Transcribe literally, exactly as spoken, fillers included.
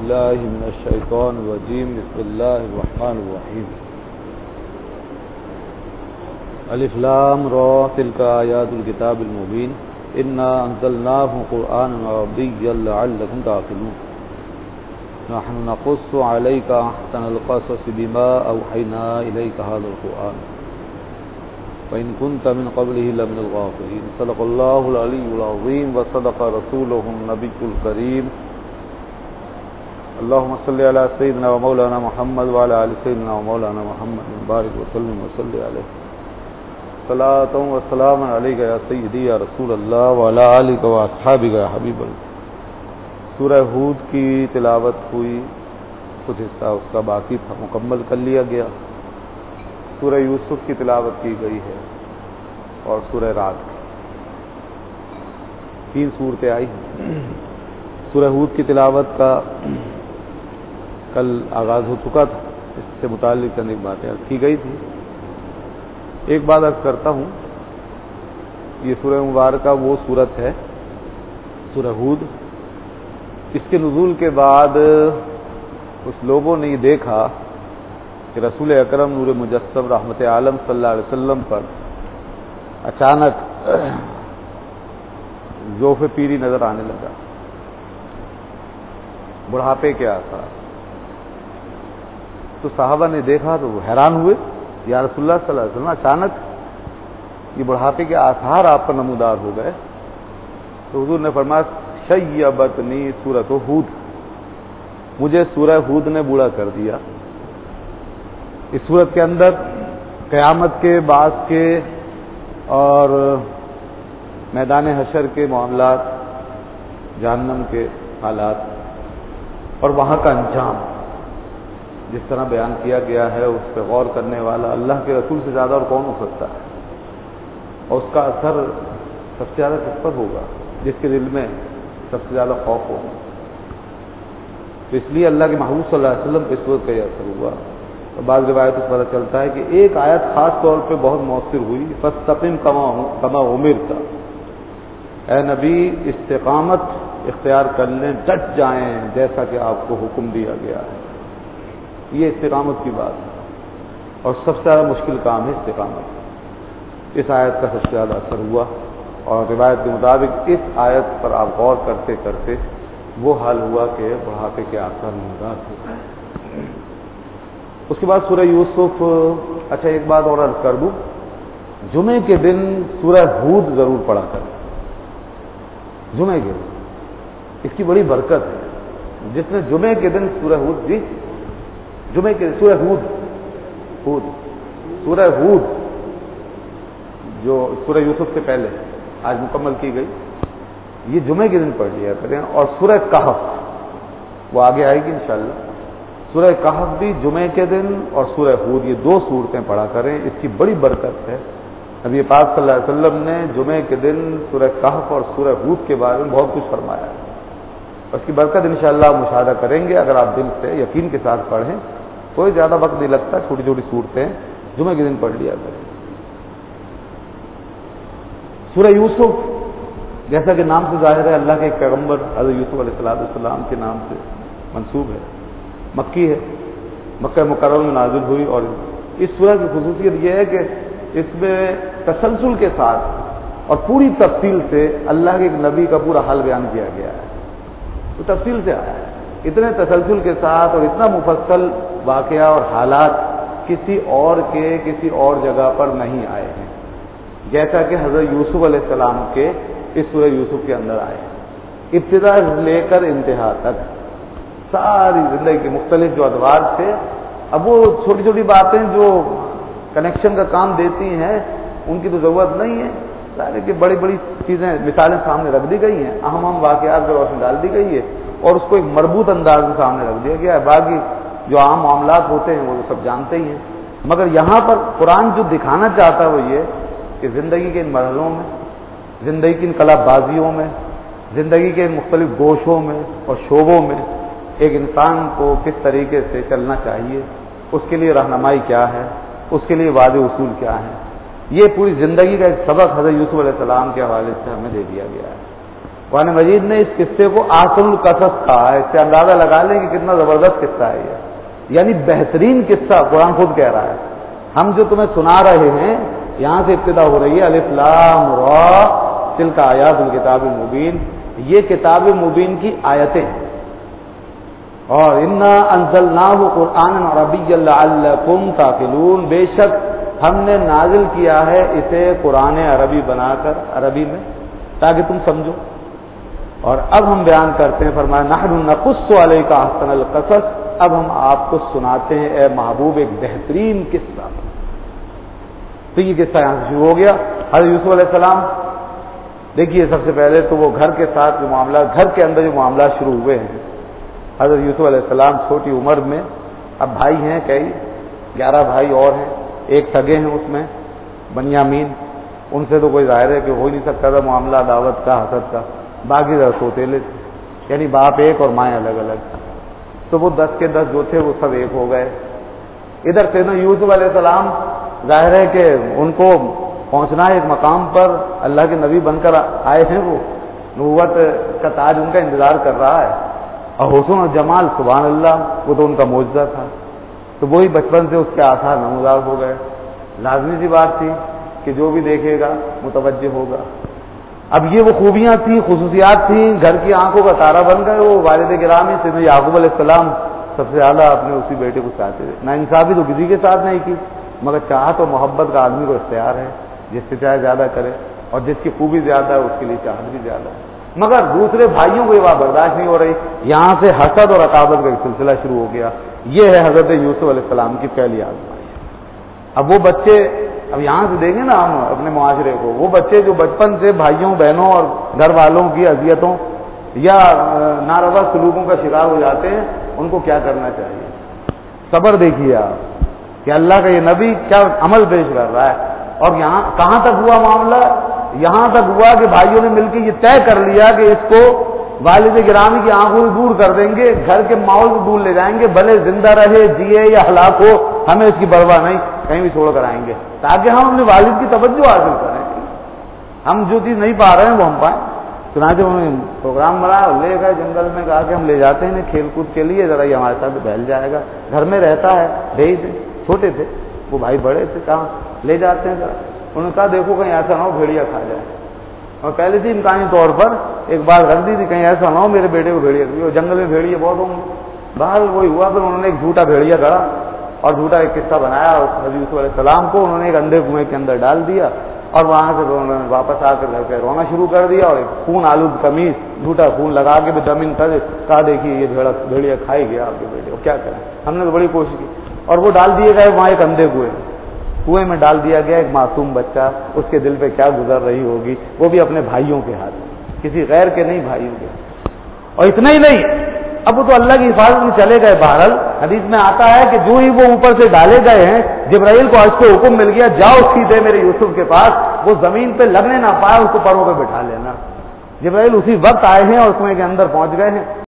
بالله من الشيطان الرجيم بسم الله الرحمن الرحيم الف لام را تلك آيات الكتاب المبين إنا أنزلناه قرآنا عربيا لعلكم تعقلون نحن نقص عليك أحسن القصص بما أوحينا إليك هذا القرآن وإن كنت من قبله لمن الغافلين صدق الله العلي العظيم وصدق رسوله النبي الكريم اللهم صل على سيدنا ومولانا محمد وعلى آل سيدنا ومولانا محمد بارك وسلم وصل عليه صلاة وسلام عليك يا سيدي يا رسول الله وعلى آلك وأصحابك يا حبيب الله. سورہ ہود کی تلاوت ہوئی، کچھ حصہ اس کا باقی تھا، مکمل کر لیا گیا. سورہ یوسف کی تلاوت کی گئی ہے اور سورہ رات کی تین صورتیں آئی ہیں. سورہ ہود کی تلاوت کا کل آغاز ہو چکا تھا، اس سے متعلق چند باتیں عرض کی گئی تھی. ایک بات عرض کرتا ہوں، یہ سورہ مبارکہ وہ سورت ہے سورہ ہود، اس کے نزول کے بعد کچھ لوگوں نے یہ دیکھا کہ رسول اکرم نور مجسم رحمت عالم صلی اللہ علیہ وسلم پر اچانک ذوف پیری نظر آنے لگا، بڑھاپے کے آثار. تو صحابہ نے دیکھا تو وہ حیران ہوئے، یا رسول اللہ صلی اللہ علیہ وسلم اچانک یہ بڑھاپے کے آثار آپ پر نمودار ہو گئے. تو حضور نے فرمایا شیبتنی سورۃ ہود، مجھے سورہ ہود نے بوڑھا کر دیا. اس سورت کے اندر قیامت کے بعث کے اور میدان حشر کے معاملات، جہنم کے حالات اور وہاں کا انجام جس طرح بیان کیا گیا ہے، اس پہ غور کرنے والا اللہ کے رسول سے زیادہ اور کون ہو سکتا ہے، اور اس کا اثر سب سے زیادہ کس پر ہوگا؟ جس کے دل میں سب سے زیادہ خوف ہو. تو اس لیے اللہ کے محبوب صلی اللہ علیہ وسلم پہ اس وقت کا یہ اثر ہوا. تو بعض روایتوں سے پتہ چلتا ہے کہ ایک آیت خاص طور پہ بہت مؤثر ہوئی، فاستقم کما کما امرت، اے نبی استقامت اختیار کر لیں، ڈٹ جائیں جیسا کہ آپ کو حکم دیا گیا ہے. یہ استقامت کی بات ہے اور سب سے زیادہ مشکل کام ہے استقامت. اس آیت کا سب سے زیادہ اثر ہوا اور روایت کے مطابق اس آیت پر آپ غور کرتے کرتے وہ حال ہوا کہ بڑھاپے کے آثار نمودار ہو گئے. اس کے بعد سورہ یوسف. اچھا ایک بات اور عرض کر دوں، جمعے کے دن سورہ ہود ضرور پڑھا کریں. جمعے کے دن اس کی بڑی برکت ہے. جس نے جمعے کے دن سورہ ہود جی جمعے کے سورہ ہود ہود سورہ ہود جو سورہ یوسف سے پہلے آج مکمل کی گئی، یہ جمعے کے دن پڑھ لیا کریں. اور سورہ کہف وہ آگے آئے گی انشاءاللہ. سورہ کہف بھی جمعے کے دن اور سورہ ہود یہ دو صورتیں پڑھا کریں، اس کی بڑی برکت ہے. نبی پاک صلی اللہ علیہ وسلم نے جمعے کے دن سورہ کہف اور سورہ ہود کے بارے میں بہت کچھ فرمایا ہے. اس کی برکت انشاءاللہ آپ مشاہدہ کریں گے اگر آپ دل سے یقین کے ساتھ پڑھیں. کوئی زیادہ وقت نہیں لگتا، چھوٹی چھوٹی صورتیں جمعے کے دن پڑھ لیا کریں. سورہ یوسف جیسا کہ نام سے ظاہر ہے اللہ کے ایک پیغمبر حضرت یوسف علیہ السلام کے نام سے منسوب ہے، مکی ہے، مکہ مکرمہ میں نازل ہوئی. اور اس سورہ کی خصوصیت یہ ہے کہ اس میں تسلسل کے ساتھ اور پوری تفصیل سے اللہ کے ایک نبی کا پورا حال بیان کیا گیا ہے. تو تفصیل سے آیا ہے، اتنے تسلسل کے ساتھ اور اتنا مفصل واقعہ اور حالات کسی اور کے کسی اور جگہ پر نہیں آئے ہیں جیسا کہ حضرت یوسف علیہ السلام کے اس سورہ یوسف کے اندر آئے ہیں. ابتدا لے کر انتہا تک ساری زندگی کے مختلف جو ادوار تھے. اب وہ چھوٹی چھوٹی باتیں جو کنیکشن کا کام دیتی ہیں ان کی تو ضرورت نہیں ہے. سارے کہ بڑی بڑی چیزیں مثالیں سامنے رکھ دی گئی ہیں، اہم اہم واقعات پر روشنی ڈال دی گئی ہے اور اس کو ایک مربوط انداز میں سامنے رکھ دیا گیا ہے. باقی جو عام معاملات ہوتے ہیں وہ تو سب جانتے ہی ہیں. مگر یہاں پر قرآن جو دکھانا چاہتا ہے وہ یہ کہ زندگی کے ان مرحلوں میں، زندگی کی ان کلاب بازیوں میں، زندگی کے مختلف گوشوں میں اور شعبوں میں ایک انسان کو کس طریقے سے چلنا چاہیے، اس کے لیے رہنمائی کیا ہے، اس کے لیے واضح اصول کیا ہیں. یہ پوری زندگی کا ایک سبق حضرت یوسف علیہ السلام کے حوالے سے ہمیں دے دیا گیا ہے. قرآن مجید نے اس قصے کو احسن القصص کہا ہے. اس سے اندازہ لگا لیں کہ کتنا زبردست قصہ ہے یہ, یعنی بہترین قصہ. قرآن خود کہہ رہا ہے ہم جو تمہیں سنا رہے ہیں یہاں سے ابتدا ہو رہی ہے الف لام را تلک آیات الکتاب المبین, یہ کتاب مبین کی آیتیں ہیں. اور انا انزلناہ قرآنا عربیا لعلکم تعقلون, بے شک ہم نے نازل کیا ہے اسے قرآن عربی بنا کر, عربی میں, تاکہ تم سمجھو. اور اب ہم بیان کرتے ہیں, فرمایا نحن نقص علیک احسن القصص, اب ہم آپ کو سناتے ہیں اے محبوب ایک بہترین قصہ. تو یہ قصہ یہاں سے شروع ہو گیا. حضرت یوسف علیہ السلام, دیکھیے سب سے پہلے تو وہ گھر کے ساتھ جو معاملات, گھر کے اندر جو معاملات شروع ہوئے ہیں. حضرت یوسف علیہ السلام چھوٹی عمر میں, اب بھائی ہیں کئی, گیارہ بھائی اور ہیں, ایک سگے ہیں اس میں بنیامین, ان سے تو کوئی ظاہر ہے کہ ہو ہی نہیں سکتا تھا معاملہ دعوت کا, حسد کا. باقی ذرا سوتےلے تھے, یعنی باپ ایک اور مائیں الگ الگ. تو وہ دس کے دس جو تھے وہ سب ایک ہو گئے. ادھر سے نا یوسف علیہ السلام ظاہر ہے کہ ان کو پہنچنا ہے ایک مقام پر, اللہ کے نبی بن کر آئے ہیں, وہ نبوت کا تاج ان کا انتظار کر رہا ہے. اور حسن اور جمال سبحان اللہ, وہ تو ان کا معجزہ تھا. تو وہی بچپن سے اس کے آثار نمودار ہو گئے. لازمی سی بات تھی کہ جو بھی دیکھے گا متوجہ ہوگا. اب یہ وہ خوبیاں تھیں, خصوصیات تھیں, گھر کی آنکھوں کا تارا بن گئے. وہ والد گرامی سیدنا یعقوب علیہ السلام سب سے زیادہ اپنے اسی بیٹے کو چاہتے تھے. نا انصافی تو کسی کے ساتھ نہیں کی, مگر چاہت اور محبت کا آدمی کو اختیار ہے, جس سے چاہے زیادہ کرے, اور جس کی خوبی زیادہ ہے اس کے لیے چاہت بھی زیادہ ہے. مگر دوسرے بھائیوں کو یہ بات برداشت نہیں ہو رہی. یہاں سے حسد اور عقابت کا ایک سلسلہ شروع ہو گیا. یہ ہے حضرت یوسف علیہ السلام کی پہلی آزمائش. اب وہ بچے, اب یہاں سے دیکھیں نا ہم اپنے معاشرے کو, وہ بچے جو بچپن سے بھائیوں بہنوں اور گھر والوں کی اذیتوں یا ناروا سلوکوں کا شکار ہو جاتے ہیں, ان کو کیا کرنا چاہیے؟ صبر دیکھیے آپ کہ اللہ کا یہ نبی کیا عمل پیش کر رہا ہے. اور یہاں کہاں تک ہوا معاملہ؟ یہاں تک ہوا کہ بھائیوں نے مل کے یہ طے کر لیا کہ اس کو والد گرامی کی آنکھوں سے دور کر دیں گے, گھر کے ماحول سے دور لے جائیں گے, بھلے زندہ رہے جیے یا ہلاک ہو, ہمیں اس کی پرواہ نہیں, کہیں بھی چھوڑ کر آئیں گے, تاکہ ہم اپنے والد کی توجہ حاصل کریں. ہم جو چیز نہیں پا رہے ہیں وہ ہم پائیں. چنانچہ انہوں نے پروگرام بنایا, لے گئے جنگل میں, کہا کہ ہم لے جاتے ہیں کھیل کود کے لیے, ذرا یہ ہمارے ساتھ بہل جائے گا, گھر میں رہتا ہے. بھائی تھے, چھوٹے تھے, وہ بھائی بڑے تھے, کہاں لے جاتے ہیں ذرا. انہوں نے کہا دیکھو کہیں ایسا نہ ہو بھیڑیا کھا جائے. اور پہلے سے امکانی طور پر ایک بات رکھ دی تھی, کہیں ایسا نہ ہو میرے بیٹے کو بھیڑیا کھا, جنگل میں بھیڑیا بہت ہوں گے. باہر وہی ہوا, پھر انہوں نے ایک جھوٹا بھیڑیا گڑا اور جھوٹا ایک قصہ بنایا. حضرت یوسف علیہ السلام کو انہوں نے ایک اندھے کنویں کے اندر ڈال دیا, اور وہاں سے انہوں نے واپس آ کر گھر پہ رونا شروع کر دیا. اور ایک خون آلود قمیص, جھوٹا خون لگا کے بھی دمن کر کہا دیکھیے یہ بھیڑا بھیڑیا کھائی گیا آپ کے بیٹے کو, کیا کریں. ہم نے تو بڑی کوشش کی, اور وہ ڈال دیے گئے وہاں ایک اندھے کنویں کنویں میں ڈال دیا گیا. ایک معصوم بچہ, اس کے دل پہ کیا گزر رہی ہوگی, وہ بھی اپنے بھائیوں کے ہاتھ, کسی غیر کے نہیں, بھائیوں کے. اور اتنا ہی نہیں, اب وہ تو اللہ کی حفاظت میں چلے گئے. بہرحال حدیث میں آتا ہے کہ جو ہی وہ اوپر سے ڈالے گئے ہیں, جبرائیل کو اس کو حکم مل گیا, جاؤ سیدھے میرے یوسف کے پاس, وہ زمین پہ لگنے نہ پائے, اس کو پروں پہ بٹھا لینا. جبرائیل اسی وقت آئے ہیں اور کنویں کے اندر پہنچ گئے ہیں.